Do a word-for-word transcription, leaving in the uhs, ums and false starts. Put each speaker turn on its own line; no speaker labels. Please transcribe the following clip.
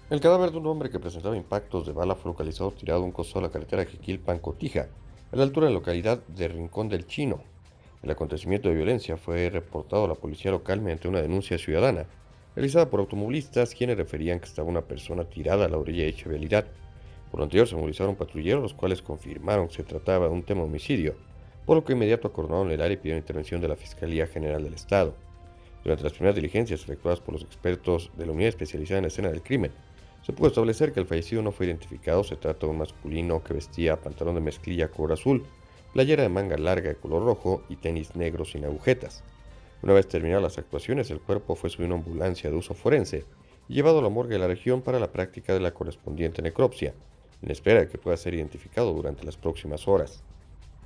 El cadáver de un hombre que presentaba impactos de bala fue localizado tirado a un costado de la carretera Jiquilpan-Cotija, a la altura de la localidad de Rincón del Chino. El acontecimiento de violencia fue reportado a la policía local mediante una denuncia ciudadana, realizada por automovilistas quienes referían que estaba una persona tirada a la orilla de dicha vialidad. Por lo anterior se movilizaron patrulleros, los cuales confirmaron que se trataba de un tema de homicidio, por lo que inmediato acordonaron el área y pidieron intervención de la Fiscalía General del Estado. Durante las primeras diligencias efectuadas por los expertos de la unidad especializada en la escena del crimen, se pudo establecer que el fallecido no fue identificado. Se trata de un masculino que vestía pantalón de mezclilla color azul, playera de manga larga de color rojo y tenis negros sin agujetas. Una vez terminadas las actuaciones, el cuerpo fue subido a una ambulancia de uso forense y llevado a la morgue de la región para la práctica de la correspondiente necropsia, en espera de que pueda ser identificado durante las próximas horas.